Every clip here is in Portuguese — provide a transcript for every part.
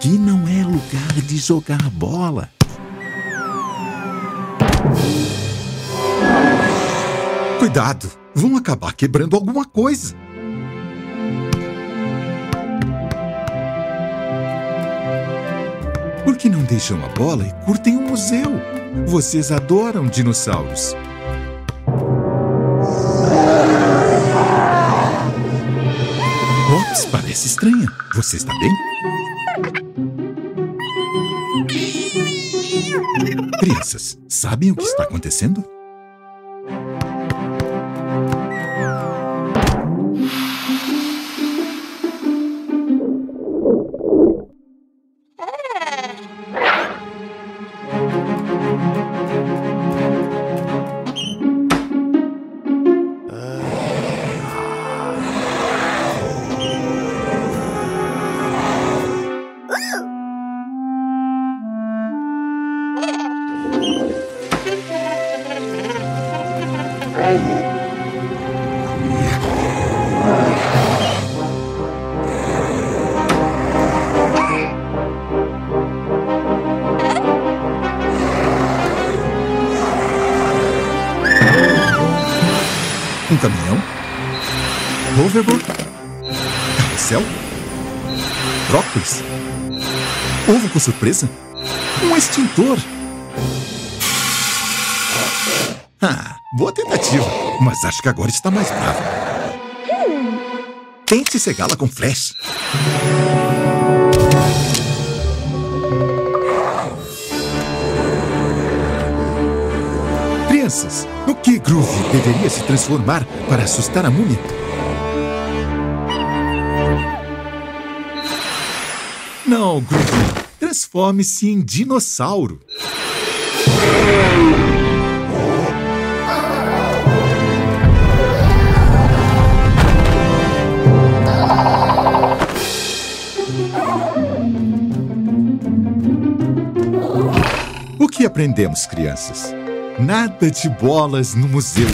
Aqui não é lugar de jogar bola. Cuidado, vão acabar quebrando alguma coisa. Por que não deixam a bola e curtem um museu? Vocês adoram dinossauros. Ops, parece estranha. Você está bem? Crianças, sabem o que está acontecendo? Um caminhão? Hoverboard? Carrossel? Brócolis? Ovo com surpresa? Um extintor? Boa tentativa, mas acho que agora está mais bravo. Tente cegá-la com flash. Crianças, no que Groovy deveria se transformar para assustar a múmia? Não, Groovy, transforme-se em dinossauro. O que aprendemos, crianças? Nada de bolas no museu.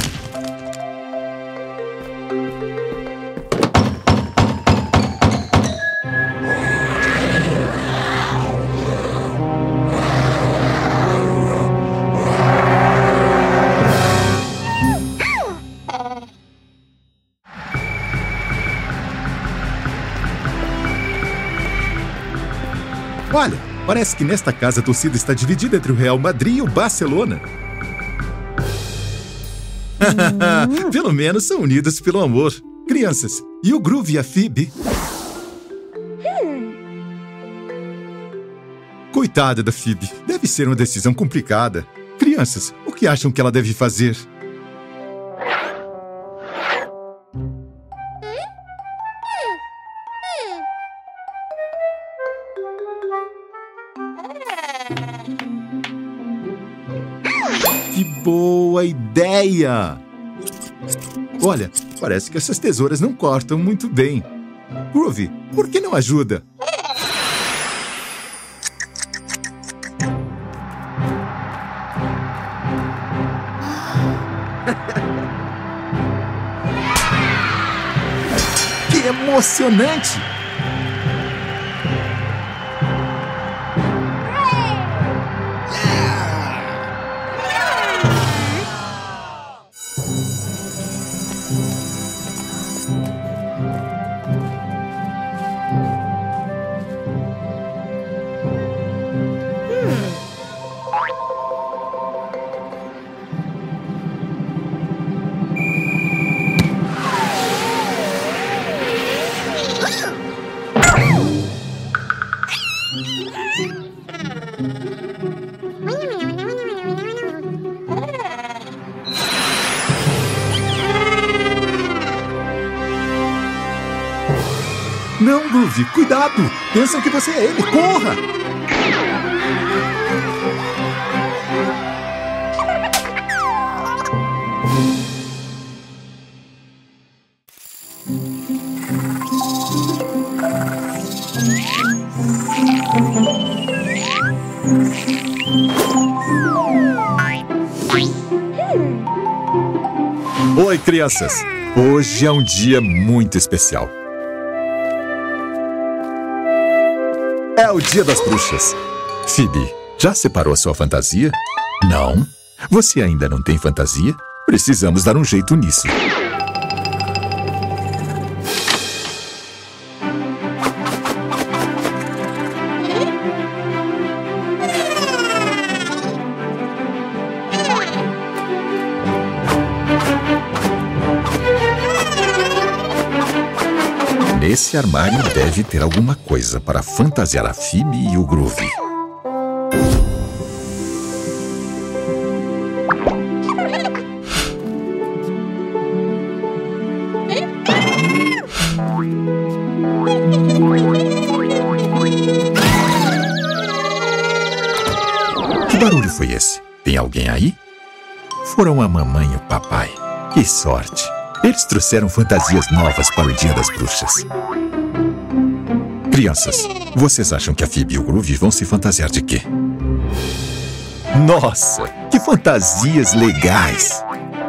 Olha, parece que nesta casa a torcida está dividida entre o Real Madrid e o Barcelona. Pelo menos são unidos pelo amor. Crianças, e o Groovy e a Phoebe? Coitada da Phoebe, deve ser uma decisão complicada. Crianças, o que acham que ela deve fazer? Que boa ideia! Olha, parece que essas tesouras não cortam muito bem. Groovy, por que não ajuda? Que emocionante! Não, Groovy, cuidado! Pensam que você é ele, corra! Oi, crianças! Hoje é um dia muito especial. É o Dia das Bruxas. Phoebe, já separou a sua fantasia? Não? Você ainda não tem fantasia? Precisamos dar um jeito nisso. Nesse armário deve ter alguma coisa para fantasiar a Phoebe e o Groovy. Que barulho foi esse? Tem alguém aí? Foram a mamãe e o papai. Que sorte! Eles trouxeram fantasias novas para o Dia das Bruxas. Crianças, vocês acham que a Phoebe e o Groovy vão se fantasiar de quê? Nossa, que fantasias legais!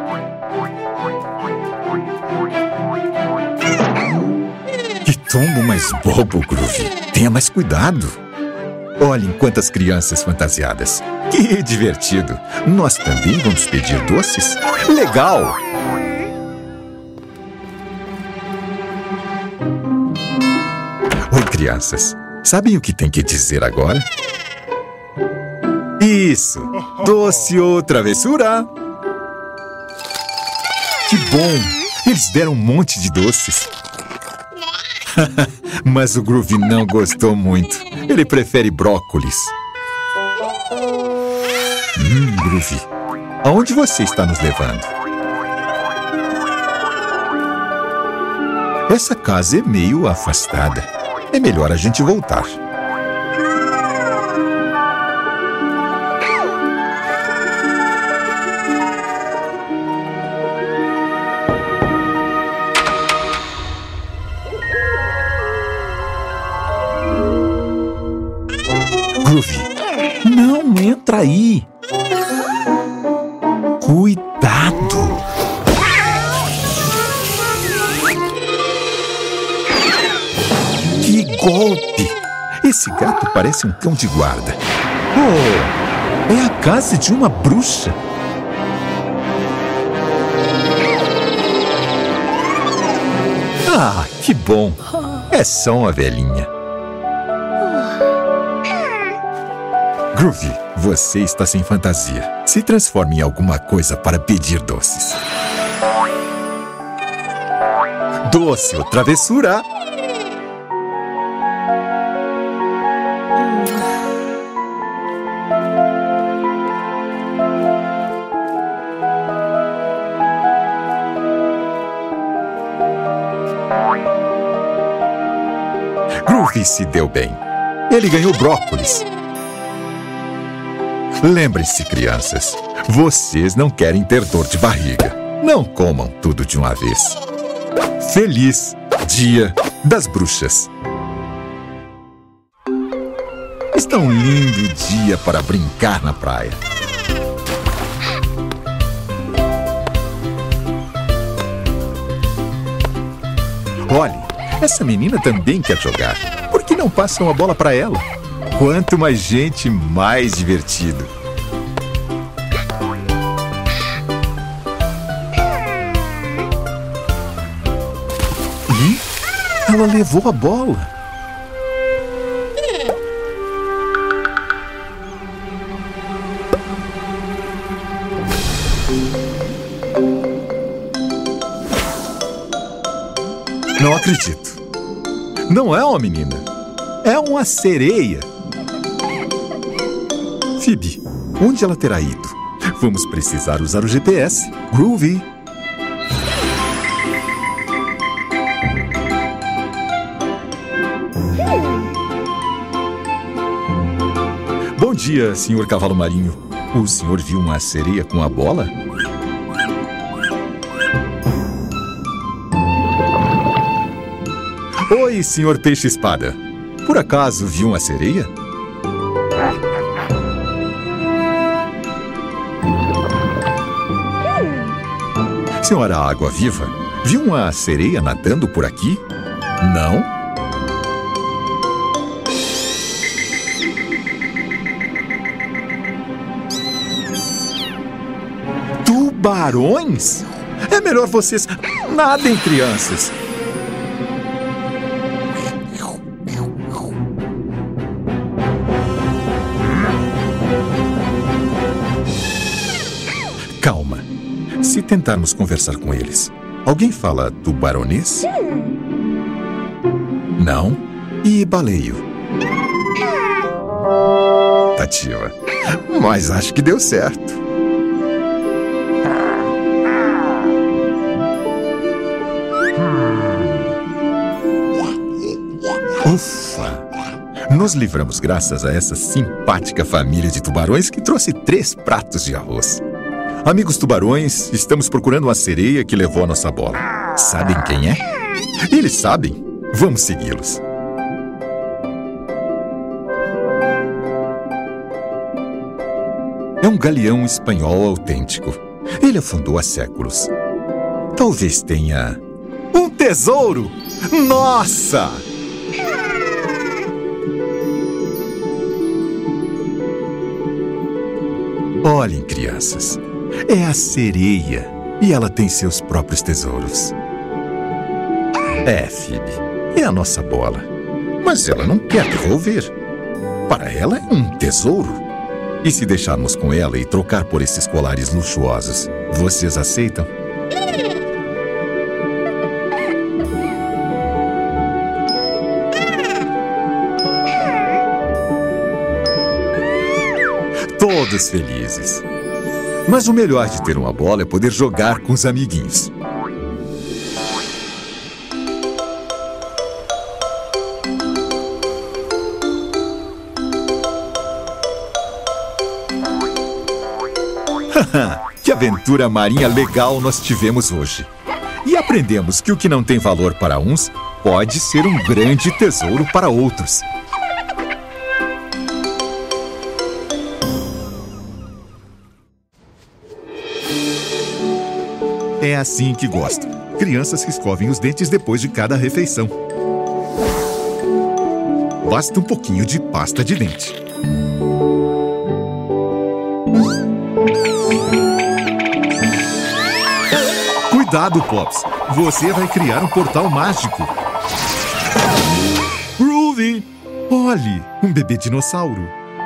Que tombo mais bobo, Groovy. Tenha mais cuidado. Olhem quantas crianças fantasiadas. Que divertido. Nós também vamos pedir doces? Legal! Oi, crianças. Sabem o que tem que dizer agora? Isso! Doce ou travessura? Que bom! Eles deram um monte de doces. Mas o Groovy não gostou muito. Ele prefere brócolis. Groovy, aonde você está nos levando? Essa casa é meio afastada. É melhor a gente voltar. Groovy, não entra aí. Cuidado. Que golpe! Esse gato parece um cão de guarda. Oh, é a casa de uma bruxa. Ah, que bom. É só uma velhinha. Groovy, você está sem fantasia. Se transforme em alguma coisa para pedir doces. Doce ou travessura? Groovy se deu bem. Ele ganhou brócolis. Lembrem-se, crianças, vocês não querem ter dor de barriga. Não comam tudo de uma vez. Feliz Dia das Bruxas! Está um lindo dia para brincar na praia. Olhe, essa menina também quer jogar. Por que não passam a bola para ela? Quanto mais gente, mais divertido. Ela levou a bola. Não acredito. Não é uma menina. É uma sereia. Phoebe, onde ela terá ido? Vamos precisar usar o GPS. Groovy. Bom dia, senhor cavalo marinho. O senhor viu uma sereia com a bola? Oi, senhor peixe-espada. Por acaso viu uma sereia? Senhora água-viva, viu uma sereia nadando por aqui? Não? Tubarões? É melhor vocês nadem, crianças. Calma. Se tentarmos conversar com eles, alguém fala tubaronês? Não? E baleio? Tentativa. Mas acho que deu certo. Ufa! Nos livramos graças a essa simpática família de tubarões que trouxe 3 pratos de arroz. Amigos tubarões, estamos procurando uma sereia que levou a nossa bola. Sabem quem é? Eles sabem. Vamos segui-los. É um galeão espanhol autêntico. Ele afundou há séculos. Talvez tenha um tesouro! Nossa! Olhem, crianças. É a sereia. E ela tem seus próprios tesouros. É, Phoebe. É a nossa bola. Mas ela não quer devolver. Para ela é um tesouro. E se deixarmos com ela e trocar por esses colares luxuosos, vocês aceitam? Todos felizes. Mas o melhor de ter uma bola é poder jogar com os amiguinhos. Que aventura marinha legal nós tivemos hoje. E aprendemos que o que não tem valor para uns pode ser um grande tesouro para outros. É assim que gosto. Crianças que escovem os dentes depois de cada refeição. Basta um pouquinho de pasta de dente. Cuidado, Pops. Você vai criar um portal mágico. Groovy! Olhe, um bebê dinossauro.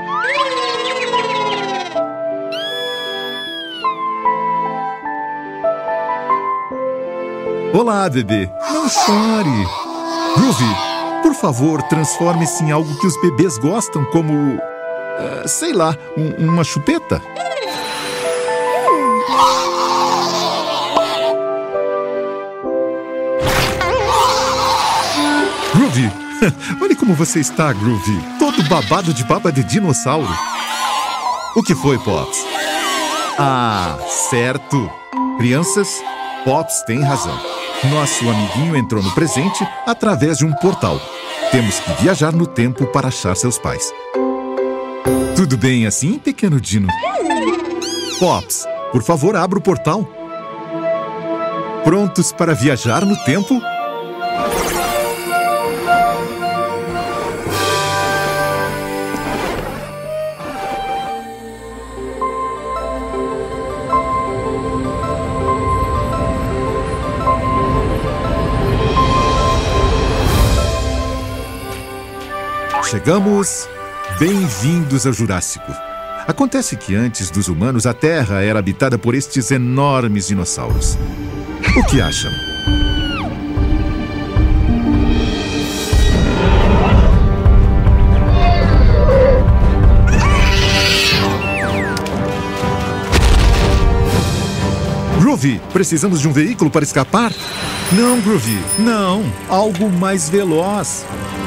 Olá, bebê. Não chore. Groovy, por favor, transforme-se em algo que os bebês gostam, como... sei lá, uma chupeta. Groovy, olha como você está, Groovy. Todo babado de baba de dinossauro. O que foi, Pops? Ah, certo. Crianças, Pops tem razão. Nosso amiguinho entrou no presente através de um portal. Temos que viajar no tempo para achar seus pais. Tudo bem assim, pequeno Dino? Pops, por favor, abra o portal. Prontos para viajar no tempo? Chegamos! Bem-vindos ao Jurássico. Acontece que antes dos humanos, a Terra era habitada por estes enormes dinossauros. O que acham? Groovy, precisamos de um veículo para escapar? Não, Groovy, não. Algo mais veloz.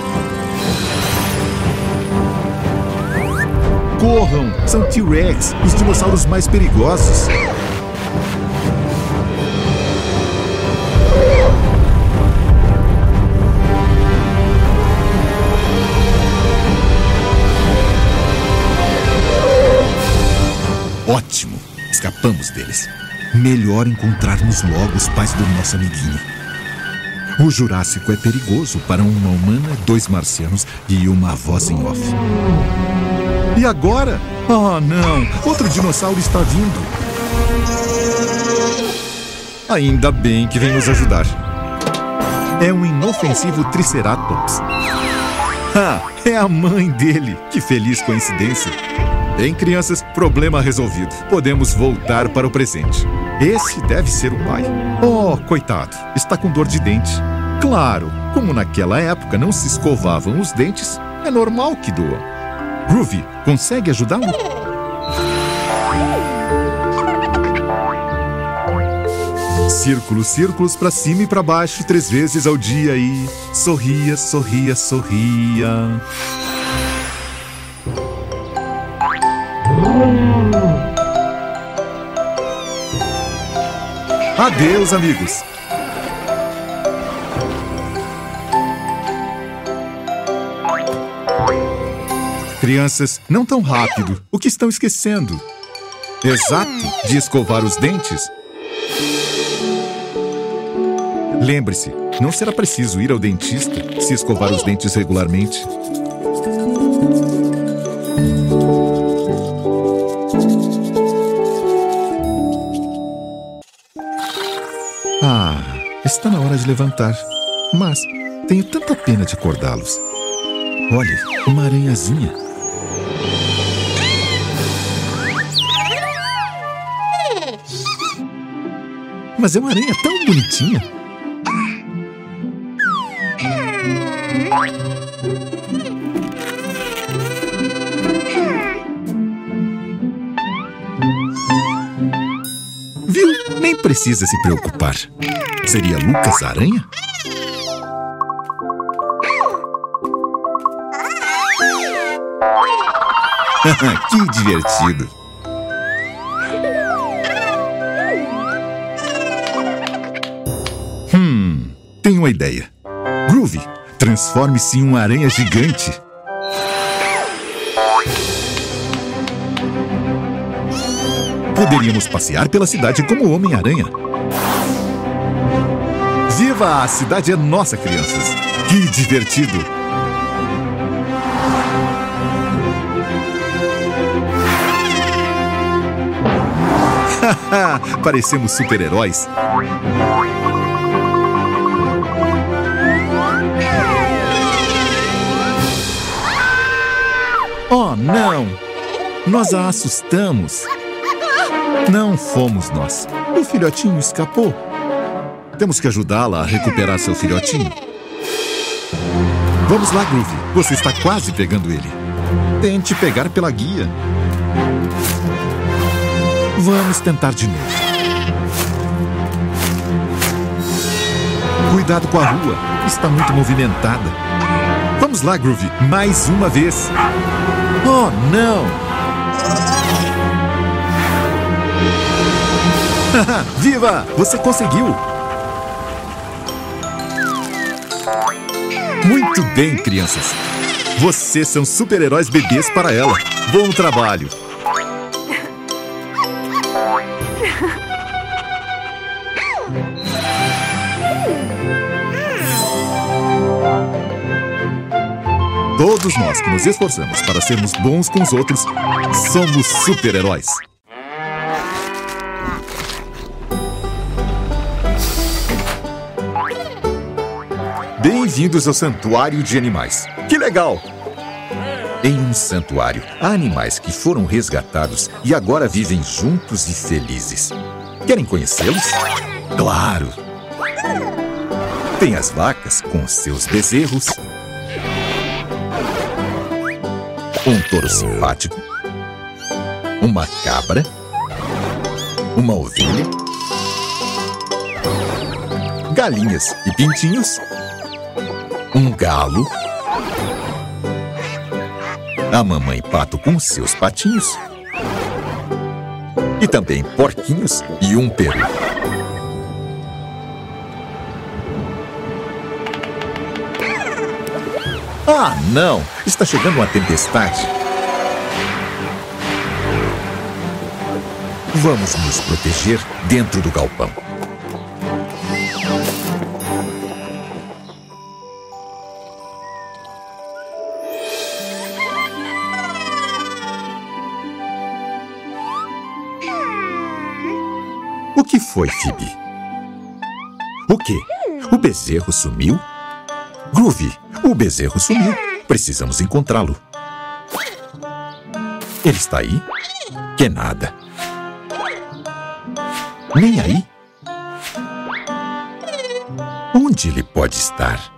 Corram! São T-Rex, os dinossauros mais perigosos. Ótimo! Escapamos deles. Melhor encontrarmos logo os pais do nosso amiguinho. O Jurássico é perigoso para uma humana, 2 marcianos e uma voz em off. E agora? Oh, não! Outro dinossauro está vindo! Ainda bem que vem nos ajudar. É um inofensivo Triceratops. Ah, é a mãe dele. Que feliz coincidência. Bem, crianças, problema resolvido. Podemos voltar para o presente. Esse deve ser o pai. Oh, coitado, está com dor de dente. Claro, como naquela época não se escovavam os dentes, é normal que doa. Groovy, consegue ajudá-lo? Círculos, círculos para cima e para baixo 3 vezes ao dia e sorria, sorria, sorria. Adeus, amigos. Crianças, não tão rápido. O que estão esquecendo? Exato, de escovar os dentes. Lembre-se, não será preciso ir ao dentista se escovar os dentes regularmente. Ah, está na hora de levantar. Mas tenho tanta pena de acordá-los. Olhe, uma aranhazinha. Mas é uma aranha tão bonitinha. Viu? Nem precisa se preocupar. Seria Lucas a aranha? Que divertido! Tenho uma ideia. Groovy, transforme-se em uma aranha gigante. Poderíamos passear pela cidade como Homem-Aranha. Viva! A cidade é nossa, crianças! Que divertido! Parecemos super-heróis. Oh, não! Nós a assustamos. Não fomos nós. O filhotinho escapou. Temos que ajudá-la a recuperar seu filhotinho. Vamos lá, Groovy. Você está quase pegando ele. Tente pegar pela guia. Vamos tentar de novo. Cuidado com a rua. Está muito movimentada. Vamos lá, Groovy. Mais uma vez. Oh, não! Viva! Você conseguiu! Muito bem, crianças. Vocês são super-heróis bebês para ela. Bom trabalho! Todos nós que nos esforçamos para sermos bons com os outros, somos super-heróis. Bem-vindos ao Santuário de Animais. Que legal! Em um santuário, há animais que foram resgatados e agora vivem juntos e felizes. Querem conhecê-los? Claro! Tem as vacas com seus bezerros, um touro simpático, uma cabra, uma ovelha, galinhas e pintinhos, um galo, a mamãe pato com seus patinhos e também porquinhos e um peru. Ah, não! Está chegando uma tempestade. Vamos nos proteger dentro do galpão. O que foi, Phoebe? O quê? O bezerro sumiu? Groovy, o bezerro sumiu. Precisamos encontrá-lo. Ele está aí? Que nada. Nem aí? Onde ele pode estar?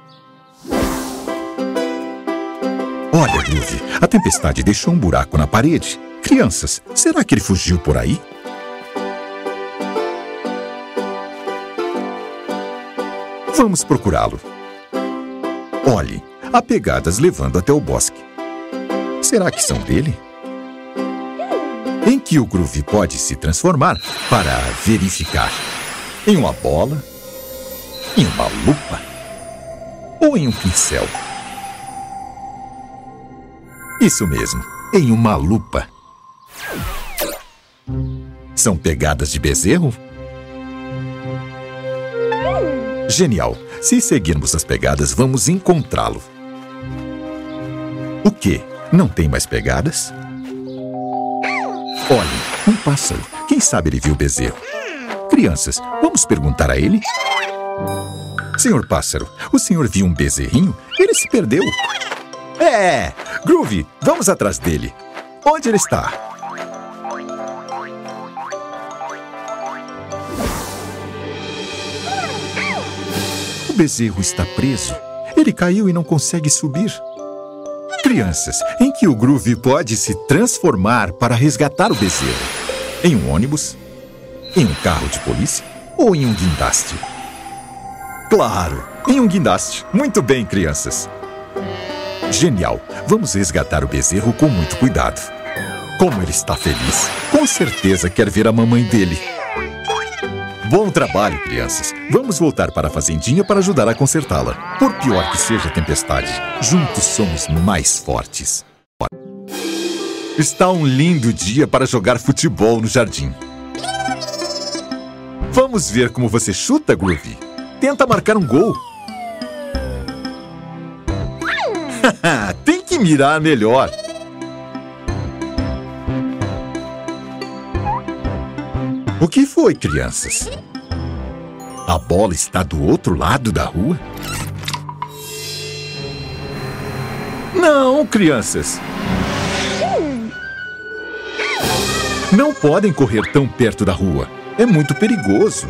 Olha, Groovy, a tempestade deixou um buraco na parede. Crianças, será que ele fugiu por aí? Vamos procurá-lo. Olhe, há pegadas levando até o bosque. Será que são dele? Em que o Groovy pode se transformar para verificar? Em uma bola? Em uma lupa? Ou em um pincel? Isso mesmo, em uma lupa. São pegadas de bezerro? Genial! Se seguirmos as pegadas, vamos encontrá-lo. O quê? Não tem mais pegadas? Olhem, um pássaro. Quem sabe ele viu o bezerro? Crianças, vamos perguntar a ele? Senhor pássaro, o senhor viu um bezerrinho? Ele se perdeu. Groovy, vamos atrás dele. Onde ele está? O bezerro está preso. Ele caiu e não consegue subir. Crianças, em que o Groovy pode se transformar para resgatar o bezerro? Em um ônibus? Em um carro de polícia? Ou em um guindaste? Claro, em um guindaste. Muito bem, crianças. Genial! Vamos resgatar o bezerro com muito cuidado. Como ele está feliz! Com certeza quer ver a mamãe dele. Bom trabalho, crianças! Vamos voltar para a fazendinha para ajudar a consertá-la. Por pior que seja a tempestade, juntos somos mais fortes. Está um lindo dia para jogar futebol no jardim. Vamos ver como você chuta, Groovy. Tenta marcar um gol. Tem que mirar melhor. O que foi, crianças? A bola está do outro lado da rua? Não, crianças. Não podem correr tão perto da rua. É muito perigoso.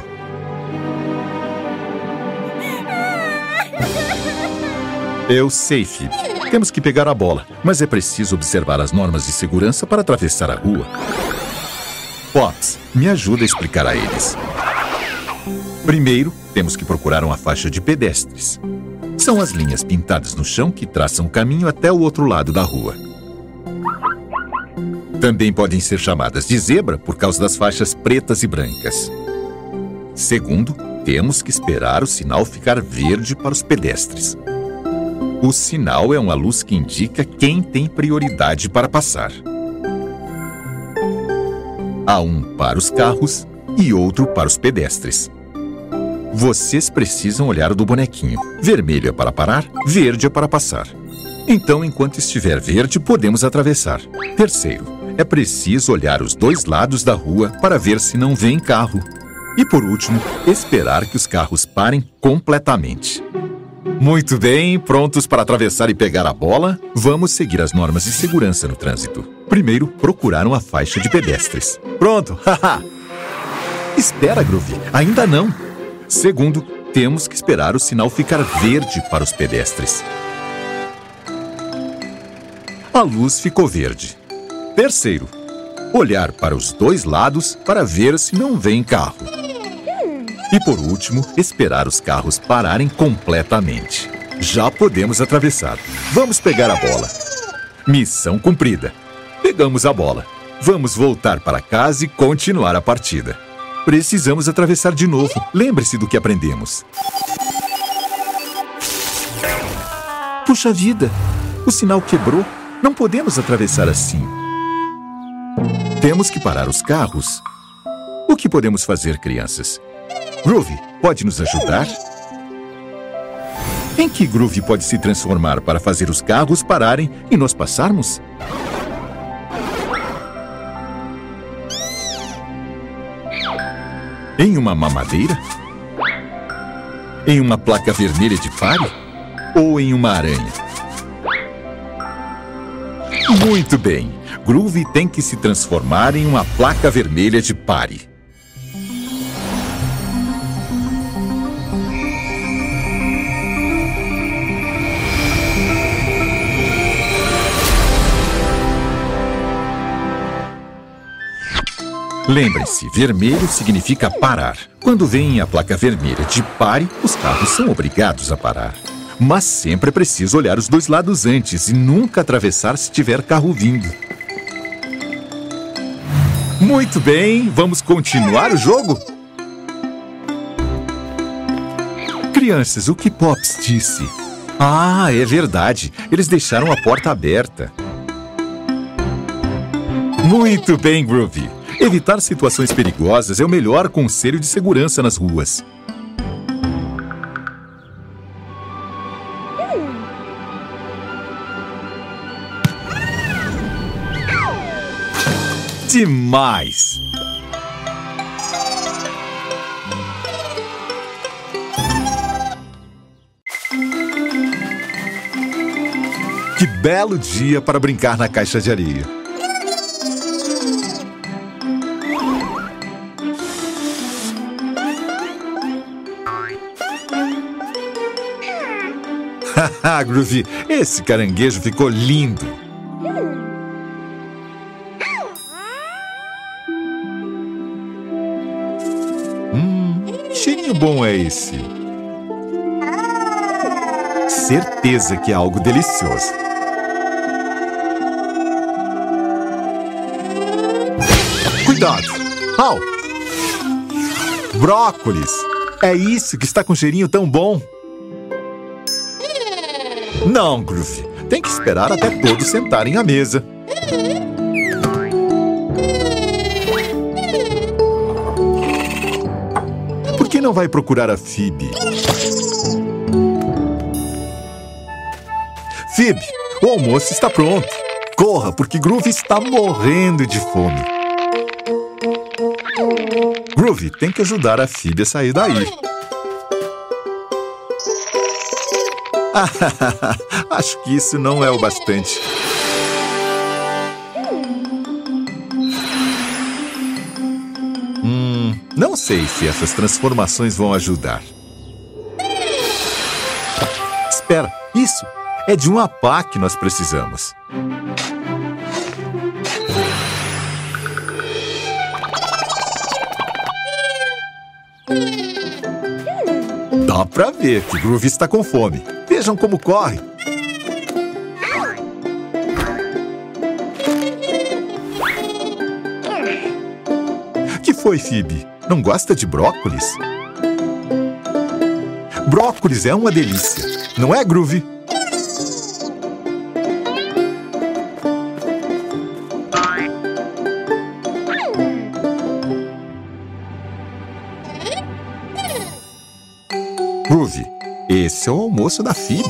Eu sei, Phoebe. Temos que pegar a bola, mas é preciso observar as normas de segurança para atravessar a rua. Pops, me ajuda a explicar a eles. Primeiro, temos que procurar uma faixa de pedestres. São as linhas pintadas no chão que traçam o caminho até o outro lado da rua. Também podem ser chamadas de zebra por causa das faixas pretas e brancas. Segundo, temos que esperar o sinal ficar verde para os pedestres. O sinal é uma luz que indica quem tem prioridade para passar. Há um para os carros e outro para os pedestres. Vocês precisam olhar o do bonequinho. Vermelho é para parar, verde é para passar. Então, enquanto estiver verde, podemos atravessar. Terceiro, é preciso olhar os dois lados da rua para ver se não vem carro. E por último, esperar que os carros parem completamente. Muito bem, prontos para atravessar e pegar a bola? Vamos seguir as normas de segurança no trânsito. Primeiro, procurar uma faixa de pedestres. Pronto, haha! Espera, Groovy, ainda não. Segundo, temos que esperar o sinal ficar verde para os pedestres. A luz ficou verde. Terceiro, olhar para os dois lados para ver se não vem carro. E por último, esperar os carros pararem completamente. Já podemos atravessar. Vamos pegar a bola. Missão cumprida. Pegamos a bola. Vamos voltar para casa e continuar a partida. Precisamos atravessar de novo. Lembre-se do que aprendemos. Puxa vida! O sinal quebrou. Não podemos atravessar assim. Temos que parar os carros. O que podemos fazer, crianças? Groovy, pode nos ajudar? Em que Groovy pode se transformar para fazer os carros pararem e nós passarmos? Em uma mamadeira? Em uma placa vermelha de pare? Ou em uma aranha? Muito bem. Groovy tem que se transformar em uma placa vermelha de pare. Lembrem-se, vermelho significa parar. Quando vem a placa vermelha de pare, os carros são obrigados a parar. Mas sempre é preciso olhar os dois lados antes e nunca atravessar se tiver carro vindo. Muito bem, vamos continuar o jogo? Crianças, o que Pops disse? Ah, é verdade, eles deixaram a porta aberta. Muito bem, Groovy. Evitar situações perigosas é o melhor conselho de segurança nas ruas. Demais! Que belo dia para brincar na caixa de areia. Haha, Groovy, esse caranguejo ficou lindo. Que cheirinho bom é esse? Certeza que é algo delicioso. Cuidado! Au! Brócolis! É isso que está com cheirinho tão bom. Não, Groovy. Tem que esperar até todos sentarem à mesa. Por que não vai procurar a Phoebe? Phoebe, o almoço está pronto. Corra, porque Groovy está morrendo de fome. Groovy tem que ajudar a Phoebe a sair daí. Acho que isso não é o bastante. Não sei se essas transformações vão ajudar. Espera, isso é de uma pá que nós precisamos. Dá pra ver que Groovy está com fome. Vejam como corre. Que foi, Phoebe? Não gosta de brócolis? Brócolis é uma delícia, não é, Groovy? Groovy, esse é o almoço da Phoebe.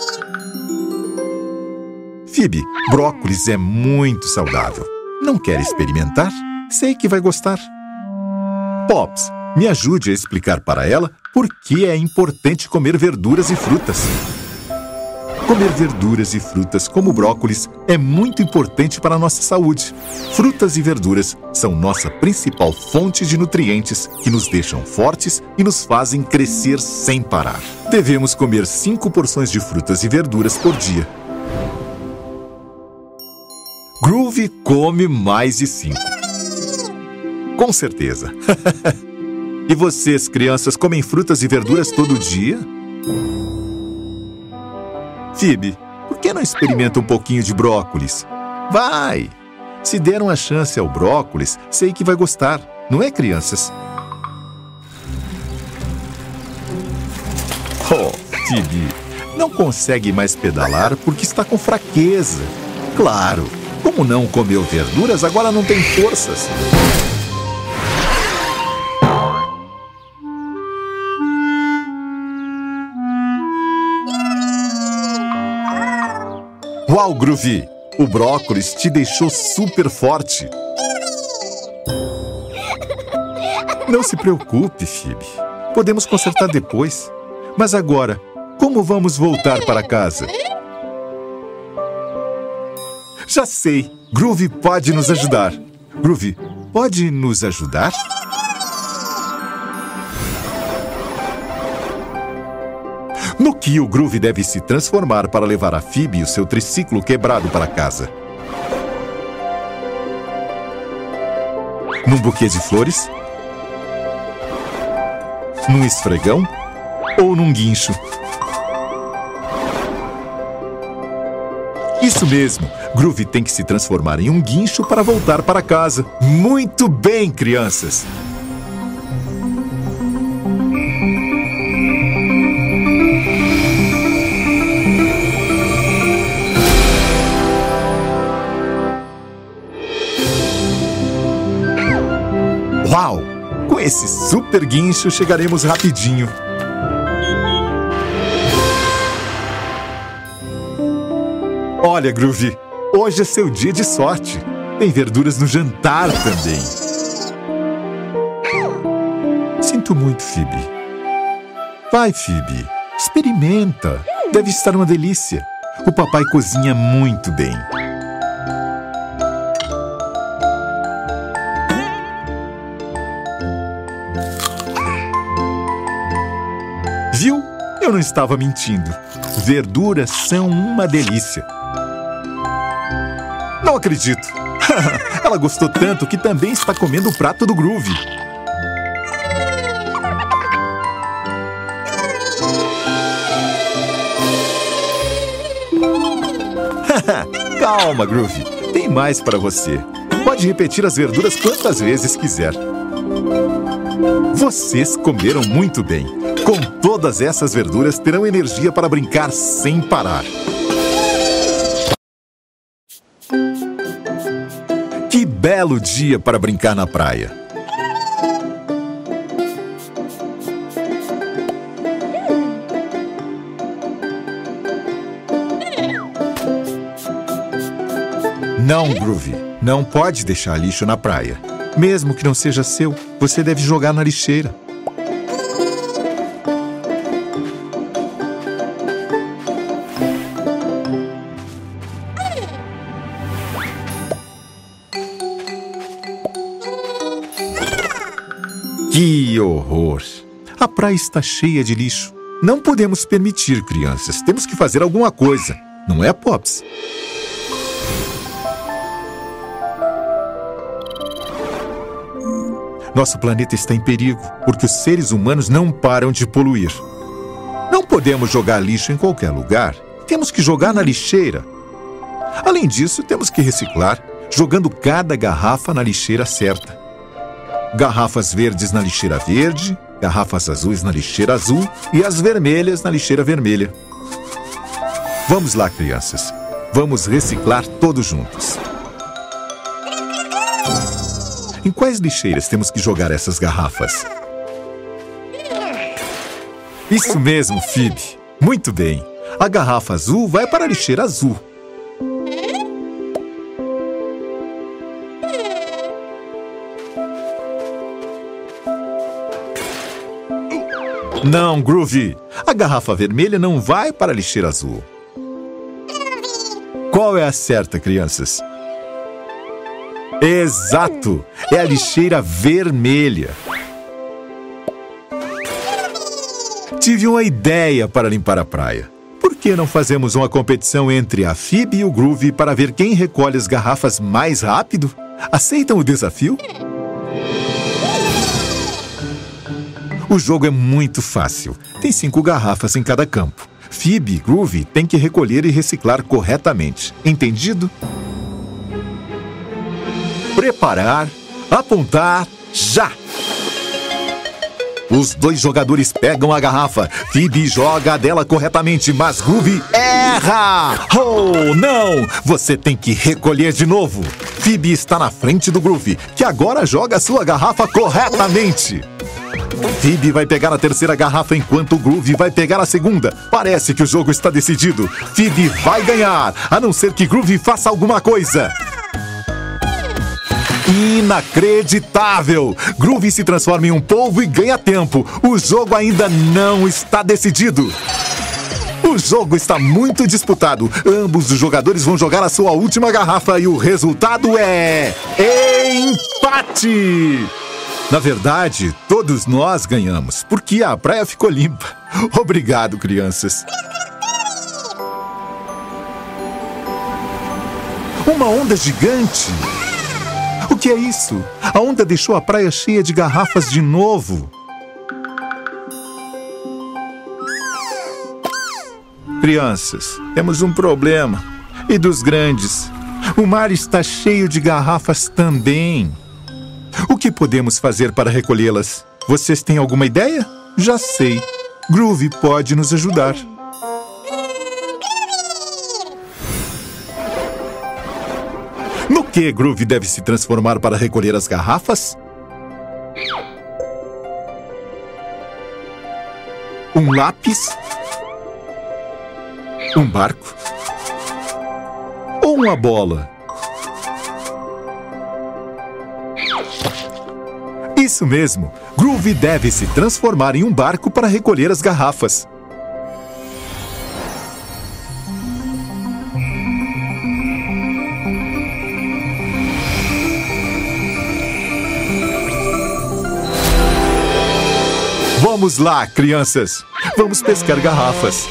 Phoebe, brócolis é muito saudável. Não quer experimentar? Sei que vai gostar. Pops, me ajude a explicar para ela por que é importante comer verduras e frutas. Comer verduras e frutas como brócolis é muito importante para a nossa saúde. Frutas e verduras são nossa principal fonte de nutrientes que nos deixam fortes e nos fazem crescer sem parar. Devemos comer 5 porções de frutas e verduras por dia. Groovy come mais de 5. Com certeza. E vocês, crianças, comem frutas e verduras todo dia? Phoebe, por que não experimenta um pouquinho de brócolis? Vai! Se der uma chance ao brócolis, sei que vai gostar. Não é, crianças? Oh, Phoebe, não consegue mais pedalar porque está com fraqueza. Claro, como não comeu verduras, agora não tem forças. Uau, Groovy! O brócolis te deixou super forte. Não se preocupe, Phoebe. Podemos consertar depois. Mas agora, como vamos voltar para casa? Já sei! Groovy pode nos ajudar. Groovy, pode nos ajudar? No que o Groovy deve se transformar para levar a Phoebe e o seu triciclo quebrado para casa? Num buquê de flores? Num esfregão? Ou num guincho? Isso mesmo! Groovy tem que se transformar em um guincho para voltar para casa. Muito bem, crianças! Uau! Com esse super guincho chegaremos rapidinho. Olha, Groovy, hoje é seu dia de sorte. Tem verduras no jantar também. Sinto muito, Phoebe. Vai, Phoebe, experimenta. Deve estar uma delícia. O papai cozinha muito bem. Viu? Eu não estava mentindo. Verduras são uma delícia. Não acredito. Ela gostou tanto que também está comendo o prato do Groovy. Calma, Groovy. Tem mais para você. Pode repetir as verduras quantas vezes quiser. Vocês comeram muito bem. Com todas essas verduras, terão energia para brincar sem parar. Que belo dia para brincar na praia! Não, Groovy. Não pode deixar lixo na praia. Mesmo que não seja seu, você deve jogar na lixeira. Que horror! A praia está cheia de lixo. Não podemos permitir, crianças. Temos que fazer alguma coisa. Não é, Pops? Nosso planeta está em perigo, porque os seres humanos não param de poluir. Não podemos jogar lixo em qualquer lugar. Temos que jogar na lixeira. Além disso, temos que reciclar, jogando cada garrafa na lixeira certa. Garrafas verdes na lixeira verde, garrafas azuis na lixeira azul e as vermelhas na lixeira vermelha. Vamos lá, crianças. Vamos reciclar todos juntos. Em quais lixeiras temos que jogar essas garrafas? Isso mesmo, Phoebe. Muito bem. A garrafa azul vai para a lixeira azul. Não, Groovy. A garrafa vermelha não vai para a lixeira azul. Qual é a certa, crianças? Exato! É a lixeira vermelha. Tive uma ideia para limpar a praia. Por que não fazemos uma competição entre a Phoebe e o Groovy para ver quem recolhe as garrafas mais rápido? Aceitam o desafio? O jogo é muito fácil. Tem 5 garrafas em cada campo. Phoebe e Groovy têm que recolher e reciclar corretamente. Entendido? Preparar, apontar, já! Os 2 jogadores pegam a garrafa. Phoebe joga a dela corretamente, mas Groovy erra! Oh, não! Você tem que recolher de novo. Phoebe está na frente do Groovy, que agora joga a sua garrafa corretamente. Phoebe vai pegar a terceira garrafa enquanto o Groovy vai pegar a segunda. Parece que o jogo está decidido. Phoebe vai ganhar, a não ser que Groovy faça alguma coisa. Inacreditável! Groovy se transforma em um polvo e ganha tempo. O jogo ainda não está decidido. O jogo está muito disputado. Ambos os jogadores vão jogar a sua última garrafa e o resultado é... empate! Na verdade, todos nós ganhamos, porque a praia ficou limpa. Obrigado, crianças. Uma onda gigante! O que é isso? A onda deixou a praia cheia de garrafas de novo. Crianças, temos um problema. E dos grandes. O mar está cheio de garrafas também. O que podemos fazer para recolhê-las? Vocês têm alguma ideia? Já sei. Groovy pode nos ajudar. No que Groovy deve se transformar para recolher as garrafas? Um lápis? Um barco? Ou uma bola? Isso mesmo! Groovy deve se transformar em um barco para recolher as garrafas. Vamos lá, crianças! Vamos pescar garrafas!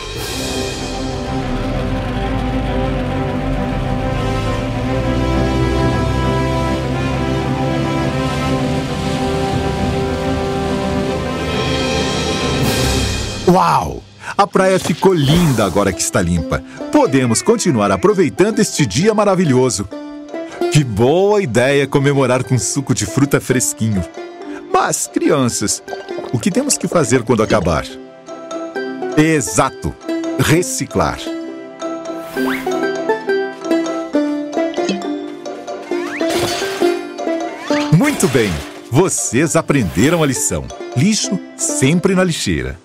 Uau! A praia ficou linda agora que está limpa. Podemos continuar aproveitando este dia maravilhoso. Que boa ideia comemorar com suco de fruta fresquinho. Mas, crianças, o que temos que fazer quando acabar? Exato! Reciclar. Muito bem! Vocês aprenderam a lição. Lixo sempre na lixeira.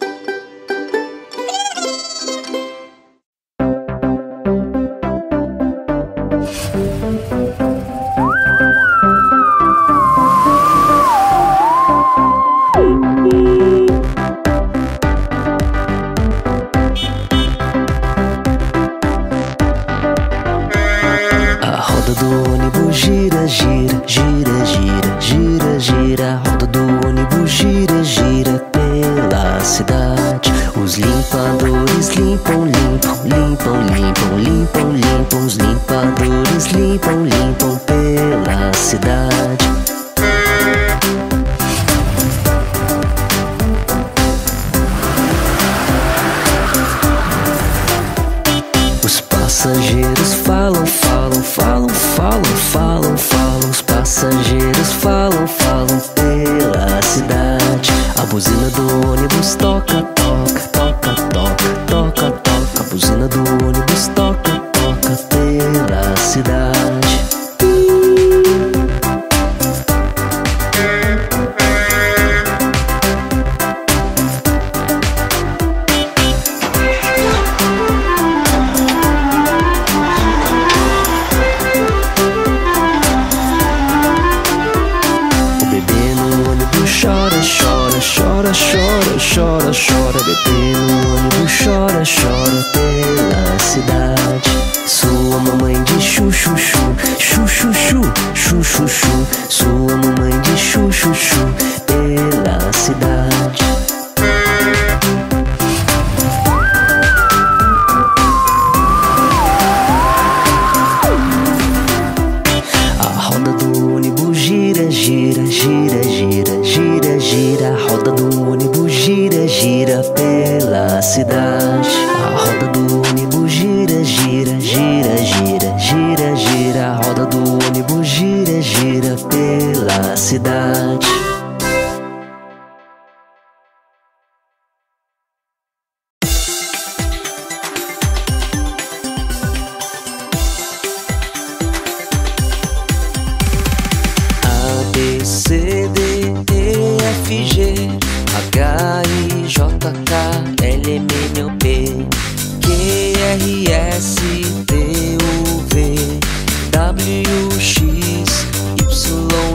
W, X, Y,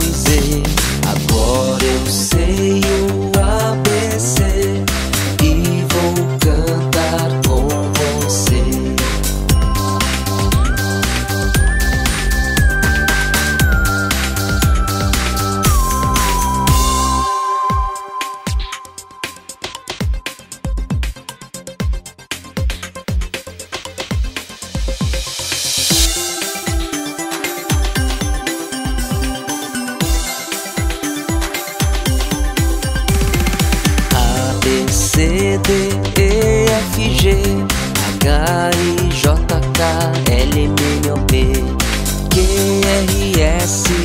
F, G, H, I, J, K, L, M, N, O, P, Q, R, S,